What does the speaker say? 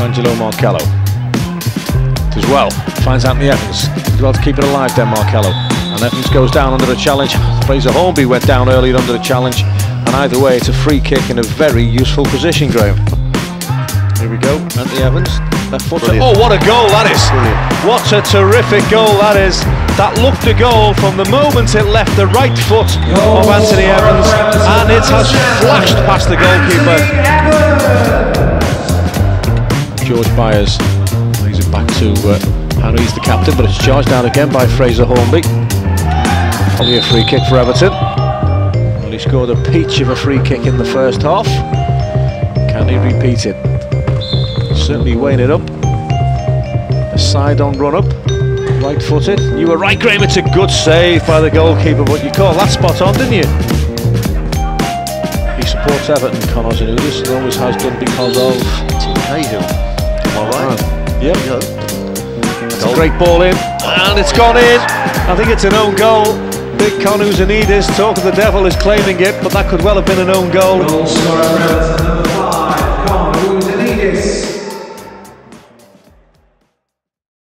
Angelo Marcello. Does well, finds Antony Evans. Does well to keep it alive then, Marcello. And Evans goes down under the challenge. Fraser Hornby went down earlier under the challenge. And either way, it's a free kick in a very useful position, Graham. Here we go, Antony Evans. Left foot. Oh, what a goal that is! Brilliant. What a terrific goal that is! That looked a goal from the moment it left the right foot of Antony Evans, and it has flashed past the goalkeeper. George Byers, he's it back to Harry's the captain, but it's charged down again by Fraser Hornby. Probably a free kick for Everton. Well, he scored a peach of a free kick in the first half. Can he repeat it? Certainly weighing it up. A side-on run-up, right-footed. You were right, Graham, it's a good save by the goalkeeper, but you called that spot on, didn't you? He supports Everton, Con Ouzounidis, and always has done because of Cahill. All right. Yep. It's a great ball in, and it's gone in. I think it's an own goal. Big Con Ouzounidis, talk of the devil, is claiming it, but that could well have been an own goal. Goal scorer, number 5, Con Ouzounidis.